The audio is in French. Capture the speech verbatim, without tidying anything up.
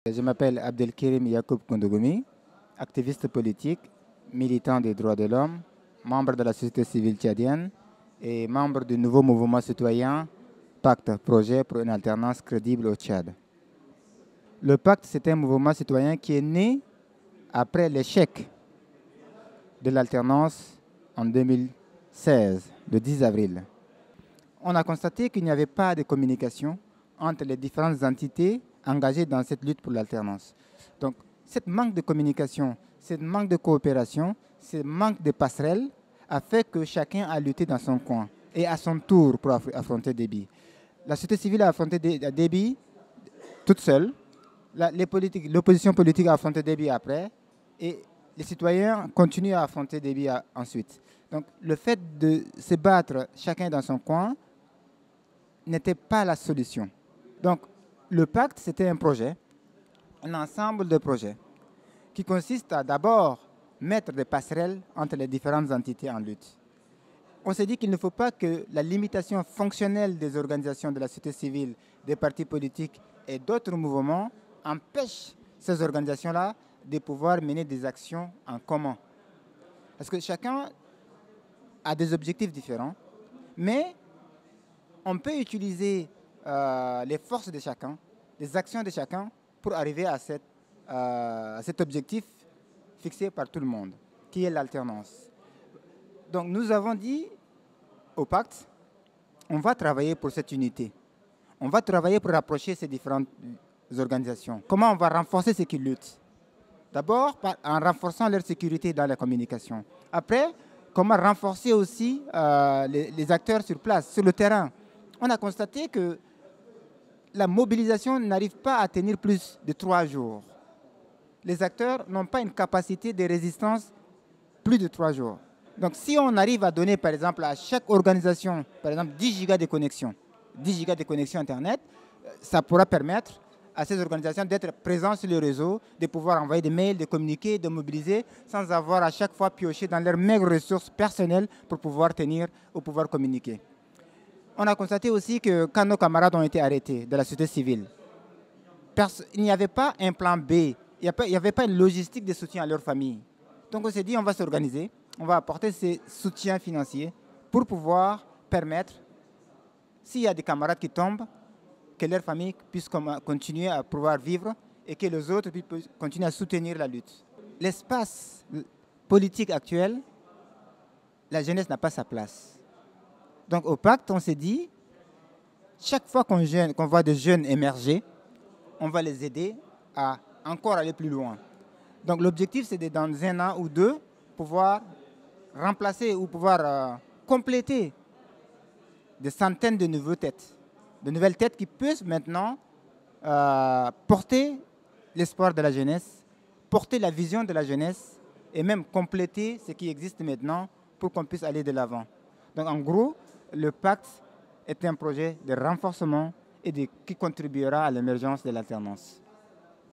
Je m'appelle Abdelkirim Yacoub Koundogoumi, activiste politique, militant des droits de l'homme, membre de la société civile tchadienne et membre du nouveau mouvement citoyen Pacte, projet pour une alternance crédible au Tchad. Le Pacte, c'est un mouvement citoyen qui est né après l'échec de l'alternance en deux mille seize, le dix avril. On a constaté qu'il n'y avait pas de communication entre les différentes entités engagées dans cette lutte pour l'alternance. Donc, ce manque de communication, ce manque de coopération, ce manque de passerelle a fait que chacun a lutté dans son coin et à son tour pour affronter Déby. La société civile a affronté Déby toute seule, l'opposition politique a affronté Déby après et les citoyens continuent à affronter Déby ensuite. Donc, le fait de se battre chacun dans son coin n'était pas la solution. Donc, le pacte, c'était un projet, un ensemble de projets qui consiste à d'abord mettre des passerelles entre les différentes entités en lutte. On s'est dit qu'il ne faut pas que la limitation fonctionnelle des organisations de la société civile, des partis politiques et d'autres mouvements empêche ces organisations-là de pouvoir mener des actions en commun. Parce que chacun a des objectifs différents, mais on peut utiliser euh, les forces de chacun, les actions de chacun pour arriver à, cette, euh, à cet objectif fixé par tout le monde, qui est l'alternance. Donc nous avons dit au pacte, on va travailler pour cette unité. On va travailler pour rapprocher ces différentes organisations. Comment on va renforcer ceux qui luttent? D'abord, en renforçant leur sécurité dans la communication. Après, comment renforcer aussi euh, les, les acteurs sur place, sur le terrain. On a constaté que la mobilisation n'arrive pas à tenir plus de trois jours. Les acteurs n'ont pas une capacité de résistance plus de trois jours. Donc si on arrive à donner, par exemple, à chaque organisation, par exemple, dix gigas de connexion, dix gigas de connexion Internet, ça pourra permettre à ces organisations d'être présentes sur le réseau, de pouvoir envoyer des mails, de communiquer, de mobiliser, sans avoir à chaque fois pioché dans leurs maigres ressources personnelles pour pouvoir tenir ou pouvoir communiquer. On a constaté aussi que quand nos camarades ont été arrêtés de la société civile, il n'y avait pas un plan B, il n'y avait pas une logistique de soutien à leur famille. Donc on s'est dit, on va s'organiser, on va apporter ces soutiens financiers pour pouvoir permettre, s'il y a des camarades qui tombent, que leur famille puisse continuer à pouvoir vivre et que les autres puissent continuer à soutenir la lutte. L'espace politique actuel, la jeunesse n'a pas sa place. Donc au pacte, on s'est dit, chaque fois qu'on qu'on voit des jeunes émerger, on va les aider à encore aller plus loin. Donc l'objectif, c'est de, dans un an ou deux, pouvoir remplacer ou pouvoir euh, compléter des centaines de nouvelles têtes. De nouvelles têtes qui peuvent maintenant euh, porter l'espoir de la jeunesse, porter la vision de la jeunesse et même compléter ce qui existe maintenant pour qu'on puisse aller de l'avant. Donc en gros, le pacte est un projet de renforcement et de, qui contribuera à l'émergence de l'alternance.